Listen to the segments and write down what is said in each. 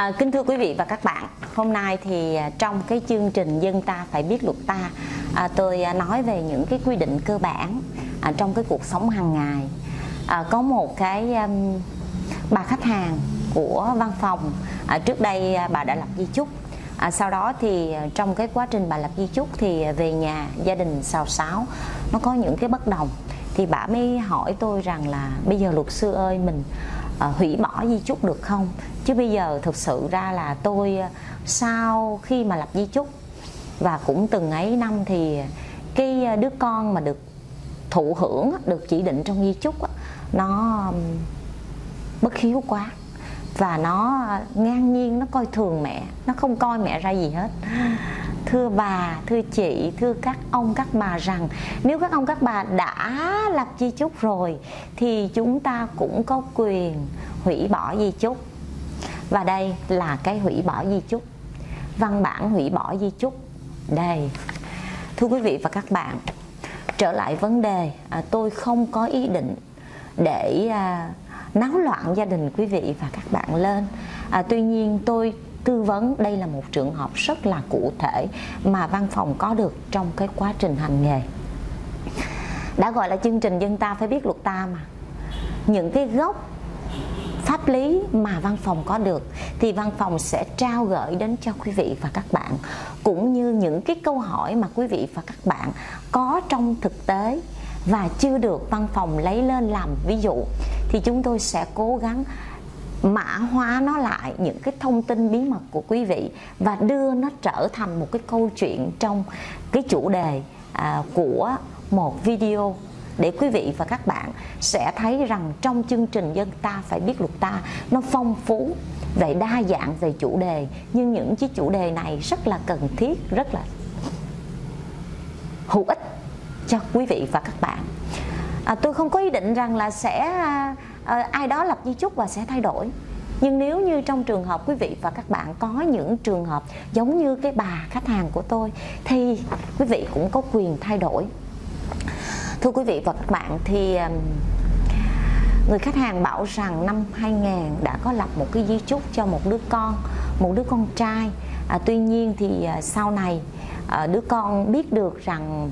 Kính thưa quý vị và các bạn, hôm nay thì trong cái chương trình Dân ta phải biết luật ta, tôi nói về những cái quy định cơ bản trong cái cuộc sống hàng ngày. Có một cái bà khách hàng của văn phòng, trước đây bà đã lập di chúc. Sau đó thì trong cái quá trình bà lập di chúc thì về nhà gia đình xào xáo, nó có những cái bất đồng. Thì bà mới hỏi tôi rằng là bây giờ luật sư ơi, mình hủy bỏ di chúc được không? Chứ bây giờ thực sự ra là tôi sau khi mà lập di chúc và cũng từng ấy năm thì cái đứa con mà được thụ hưởng, được chỉ định trong di chúc, nó bất hiếu quá và nó ngang nhiên, nó coi thường mẹ, nó không coi mẹ ra gì hết. Thưa bà, thưa chị, thưa các ông các bà rằng nếu các ông các bà đã lập di chúc rồi thì chúng ta cũng có quyền hủy bỏ di chúc. Và đây là cái hủy bỏ di chúc, văn bản hủy bỏ di chúc đây. Thưa quý vị và các bạn, trở lại vấn đề, tôi không có ý định để náo loạn gia đình quý vị và các bạn lên. Tuy nhiên tôi tư vấn đây là một trường hợp rất là cụ thể mà văn phòng có được trong cái quá trình hành nghề. Đã gọi là chương trình Dân ta phải biết luật ta mà. Những cái gốc pháp lý mà văn phòng có được thì văn phòng sẽ trao gửi đến cho quý vị và các bạn, cũng như những cái câu hỏi mà quý vị và các bạn có trong thực tế và chưa được văn phòng lấy lên làm ví dụ, thì chúng tôi sẽ cố gắng mã hóa nó lại, những cái thông tin bí mật của quý vị, và đưa nó trở thành một cái câu chuyện trong cái chủ đề của một video, để quý vị và các bạn sẽ thấy rằng trong chương trình Dân ta phải biết luật ta, nó phong phú về đa dạng về chủ đề, nhưng những cái chủ đề này rất là cần thiết, rất là hữu ích cho quý vị và các bạn. Tôi không có ý định rằng là sẽ ai đó lập di chúc và sẽ thay đổi. Nhưng nếu như trong trường hợp quý vị và các bạn có những trường hợp giống như cái bà khách hàng của tôi thì quý vị cũng có quyền thay đổi. Thưa quý vị và các bạn, thì người khách hàng bảo rằng năm 2000 đã có lập một cái di chúc cho một đứa con trai. Tuy nhiên thì sau này đứa con biết được rằng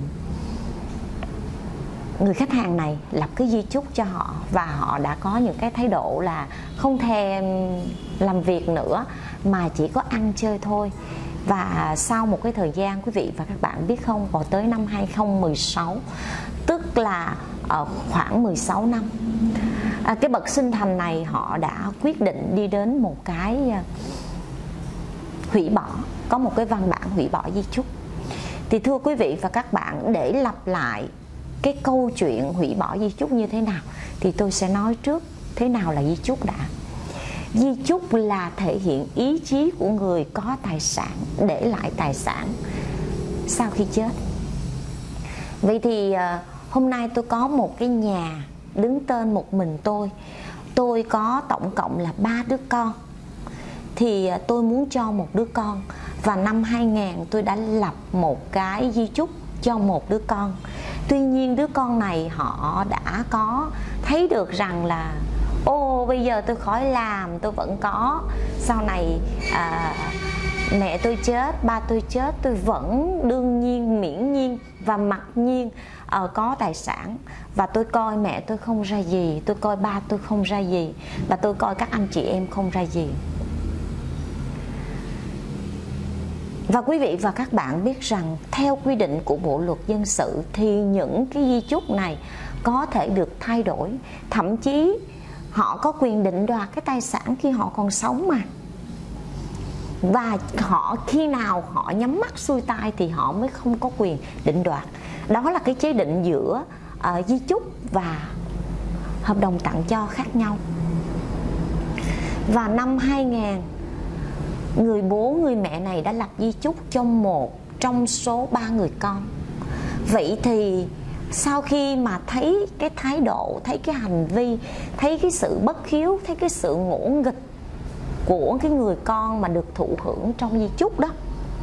người khách hàng này lập cái di chúc cho họ, và họ đã có những cái thái độ là không thèm làm việc nữa mà chỉ có ăn chơi thôi. Và sau một cái thời gian, quý vị và các bạn biết không, vào tới năm 2016, tức là khoảng 16 năm, cái bậc sinh thành này họ đã quyết định đi đến một cái hủy bỏ, có một cái văn bản hủy bỏ di chúc. Thì thưa quý vị và các bạn, để lặp lại cái câu chuyện hủy bỏ di chúc như thế nào thì tôi sẽ nói trước thế nào là di chúc đã. Di chúc là thể hiện ý chí của người có tài sản để lại tài sản sau khi chết. Vậy thì hôm nay tôi có một cái nhà đứng tên một mình tôi có tổng cộng là 3 đứa con. Thì tôi muốn cho một đứa con, và năm 2000 tôi đã lập một cái di chúc cho một đứa con. Tuy nhiên đứa con này họ đã có thấy được rằng là bây giờ tôi khỏi làm, tôi vẫn có, sau này mẹ tôi chết, ba tôi chết, tôi vẫn đương nhiên, miễn nhiên và mặc nhiên có tài sản. Và tôi coi mẹ tôi không ra gì, tôi coi ba tôi không ra gì, và tôi coi các anh chị em không ra gì. Và quý vị và các bạn biết rằng theo quy định của Bộ luật dân sự thì những cái di chúc này có thể được thay đổi. Thậm chí họ có quyền định đoạt cái tài sản khi họ còn sống mà. Và họ khi nào họ nhắm mắt xuôi tai thì họ mới không có quyền định đoạt. Đó là cái chế định giữa di chúc và hợp đồng tặng cho khác nhau. Và năm 2000, người bố người mẹ này đã lập di chúc cho một trong số 3 người con. Vậy thì sau khi mà thấy cái thái độ, thấy cái hành vi, thấy cái sự bất hiếu, thấy cái sự ngỗ nghịch của cái người con mà được thụ hưởng trong di chúc đó,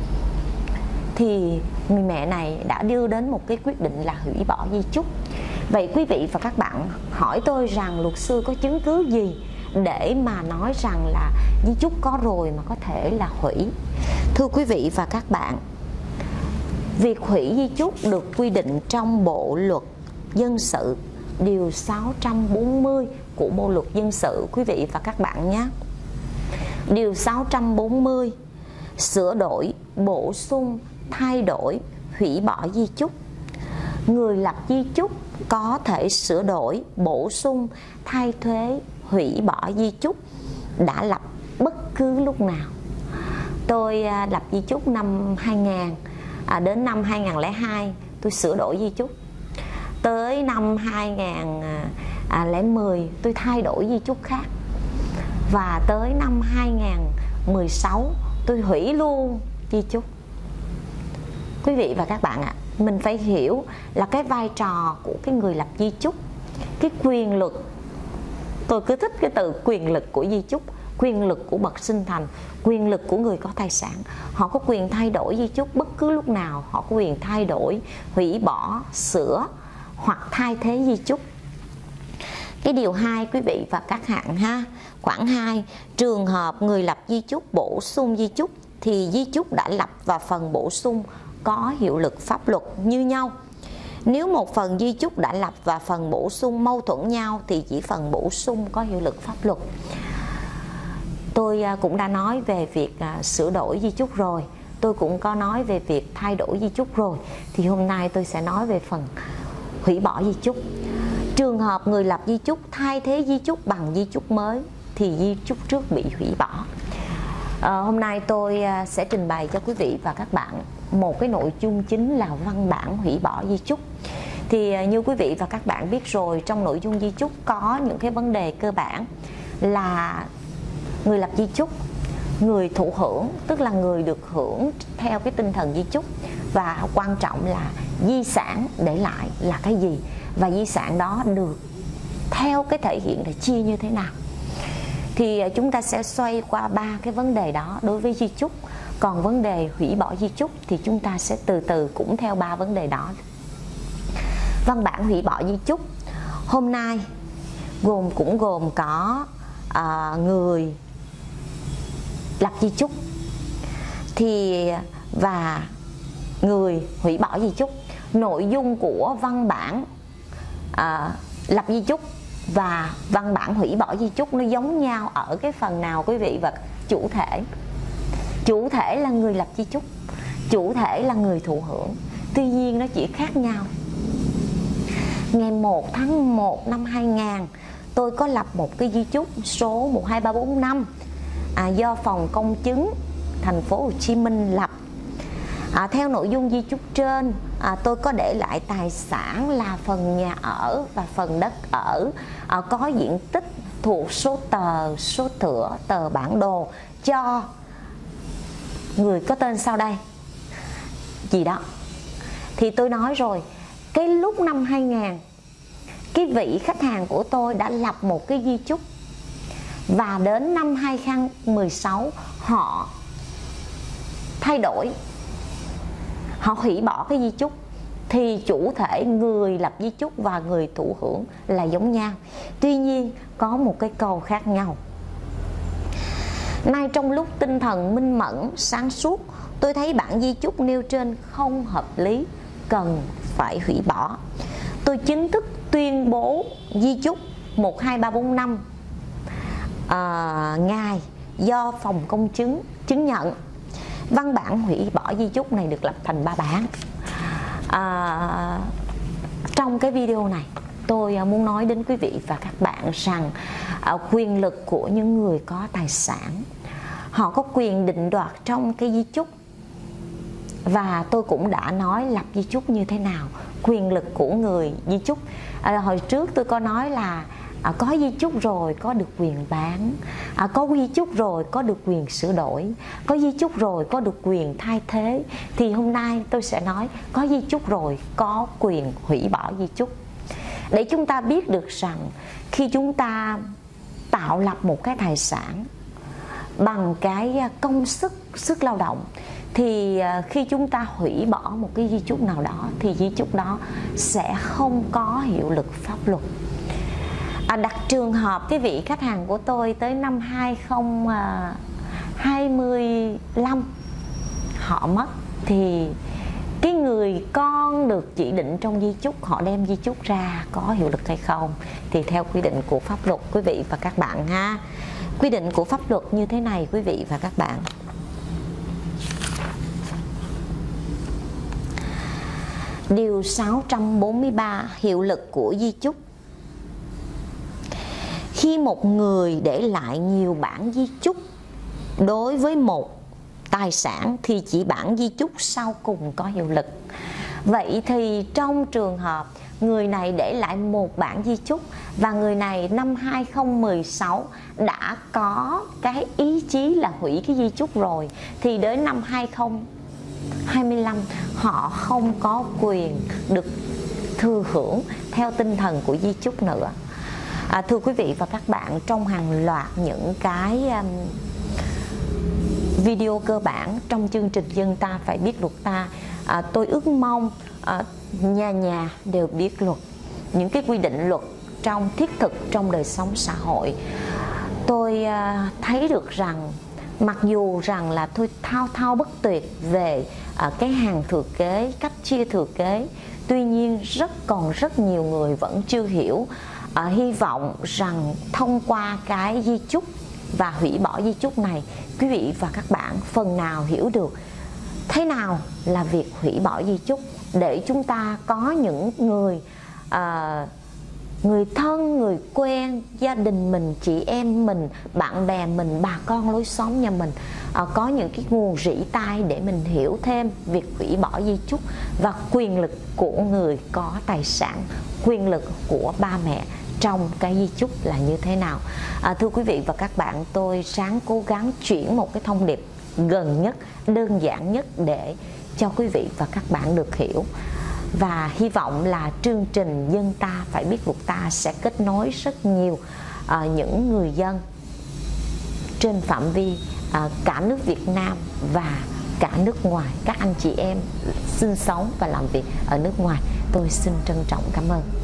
thì người mẹ này đã đưa đến một cái quyết định là hủy bỏ di chúc. Vậy quý vị và các bạn hỏi tôi rằng luật sư có chứng cứ gì để mà nói rằng là di chúc có rồi mà có thể là hủy. Thưa quý vị và các bạn, việc hủy di chúc được quy định trong Bộ luật dân sự điều 640 của Bộ luật dân sự quý vị và các bạn nhé. Điều 640 sửa đổi, bổ sung, thay đổi, hủy bỏ di chúc. Người lập di chúc có thể sửa đổi, bổ sung, thay thế, hủy bỏ di chúc đã lập bất cứ lúc nào. Tôi lập di chúc năm 2000, đến năm 2002 tôi sửa đổi di chúc. Tới năm 2010 tôi thay đổi di chúc khác. Và tới năm 2016 tôi hủy luôn di chúc. Quý vị và các bạn ạ, mình phải hiểu là cái vai trò của cái người lập di chúc, cái quyền lực, tôi cứ thích cái từ quyền lực của di chúc, quyền lực của bậc sinh thành, quyền lực của người có tài sản. Họ có quyền thay đổi di chúc bất cứ lúc nào, họ có quyền thay đổi, hủy bỏ, sửa hoặc thay thế di chúc. Cái điều 2 quý vị và các bạn ha, khoản 2, trường hợp người lập di chúc bổ sung di chúc thì di chúc đã lập và phần bổ sung có hiệu lực pháp luật như nhau. Nếu một phần di chúc đã lập và phần bổ sung mâu thuẫn nhau thì chỉ phần bổ sung có hiệu lực pháp luật. Tôi cũng đã nói về việc sửa đổi di chúc rồi, tôi cũng có nói về việc thay đổi di chúc rồi, thì hôm nay tôi sẽ nói về phần hủy bỏ di chúc. Trường hợp người lập di chúc thay thế di chúc bằng di chúc mới thì di chúc trước bị hủy bỏ. Hôm nay tôi sẽ trình bày cho quý vị và các bạn một cái nội dung chính là văn bản hủy bỏ di chúc. Thì như quý vị và các bạn biết rồi, trong nội dung di chúc có những cái vấn đề cơ bản là người lập di chúc, người thụ hưởng, tức là người được hưởng theo cái tinh thần di chúc, và quan trọng là di sản để lại là cái gì, và di sản đó được theo cái thể hiện là chia như thế nào. Thì chúng ta sẽ xoay qua 3 cái vấn đề đó đối với di chúc. Còn vấn đề hủy bỏ di chúc thì chúng ta sẽ từ từ cũng theo 3 vấn đề đó. Văn bản hủy bỏ di chúc hôm nay cũng gồm có người lập di chúc và người hủy bỏ di chúc. Nội dung của văn bản lập di chúc và văn bản hủy bỏ di chúc nó giống nhau ở cái phần nào quý vị? Và chủ thể. Chủ thể là người lập di chúc, chủ thể là người thụ hưởng. Tuy nhiên nó chỉ khác nhau. Ngày 1 tháng 1 năm 2000 tôi có lập một cái di chúc số 12345 do Phòng Công chứng thành phố Hồ Chí Minh lập. Theo nội dung di chúc trên, tôi có để lại tài sản là phần nhà ở và phần đất ở có diện tích thuộc số tờ, số thửa, tờ bản đồ cho người có tên sau đây gì đó. Thì tôi nói rồi, cái lúc năm 2000 cái vị khách hàng của tôi đã lập một cái di chúc, và đến năm 2016 họ thay đổi, họ hủy bỏ cái di chúc, thì chủ thể người lập di chúc và người thụ hưởng là giống nhau. Tuy nhiên có một cái câu khác nhau. Nay trong lúc tinh thần minh mẫn, sáng suốt, tôi thấy bản di chúc nêu trên không hợp lý, cần phải hủy bỏ. Tôi chính thức tuyên bố di chúc 12345 ngày do Phòng Công chứng chứng nhận. Văn bản hủy bỏ di chúc này được lập thành 3 bản. Trong cái video này tôi muốn nói đến quý vị và các bạn rằng quyền lực của những người có tài sản, họ có quyền định đoạt trong cái di chúc. Và tôi cũng đã nói lập di chúc như thế nào, quyền lực của người di chúc. Hồi trước tôi có nói là có di chúc rồi có được quyền bán, có di chúc rồi có được quyền sửa đổi, có di chúc rồi có được quyền thay thế. Thì hôm nay tôi sẽ nói có di chúc rồi có quyền hủy bỏ di chúc, để chúng ta biết được rằng khi chúng ta tạo lập một cái tài sản bằng cái công sức lao động, thì khi chúng ta hủy bỏ một cái di chúc nào đó thì di chúc đó sẽ không có hiệu lực pháp luật. Đặt trường hợp cái vị khách hàng của tôi tới năm 2025 họ mất, thì cái người con được chỉ định trong di chúc họ đem di chúc ra có hiệu lực hay không, thì theo quy định của pháp luật quý vị và các bạn ha. Quy định của pháp luật như thế này quý vị và các bạn. Điều 643 hiệu lực của di chúc. Khi một người để lại nhiều bản di chúc đối với một tài sản thì chỉ bản di chúc sau cùng có hiệu lực. Vậy thì trong trường hợp người này để lại một bản di chúc và người này năm 2016 đã có cái ý chí là hủy cái di chúc rồi, thì đến năm 2025 họ không có quyền được thừa hưởng theo tinh thần của di chúc nữa. Thưa quý vị và các bạn, trong hàng loạt những cái video cơ bản trong chương trình Dân Ta Phải Biết Luật Ta, tôi ước mong nhà nhà đều biết luật, những cái quy định luật trong thiết thực trong đời sống xã hội. Tôi thấy được rằng mặc dù rằng là tôi thao bất tuyệt về cái hàng thừa kế, cách chia thừa kế, tuy nhiên còn rất nhiều người vẫn chưa hiểu. Hy vọng rằng thông qua cái di chúc và hủy bỏ di chúc này, quý vị và các bạn phần nào hiểu được thế nào là việc hủy bỏ di chúc, để chúng ta có những người thân, người quen, gia đình mình, chị em mình, bạn bè mình, bà con lối xóm nhà mình có những cái nguồn rỉ tai để mình hiểu thêm việc hủy bỏ di chúc và quyền lực của người có tài sản, quyền lực của ba mẹ trong cái di chúc là như thế nào. Thưa quý vị và các bạn, tôi ráng cố gắng chuyển một cái thông điệp gần nhất, đơn giản nhất để cho quý vị và các bạn được hiểu. Và hy vọng là chương trình Dân Ta Phải Biết Luật Ta sẽ kết nối rất nhiều những người dân trên phạm vi cả nước Việt Nam và cả nước ngoài, các anh chị em sinh sống và làm việc ở nước ngoài. Tôi xin trân trọng cảm ơn.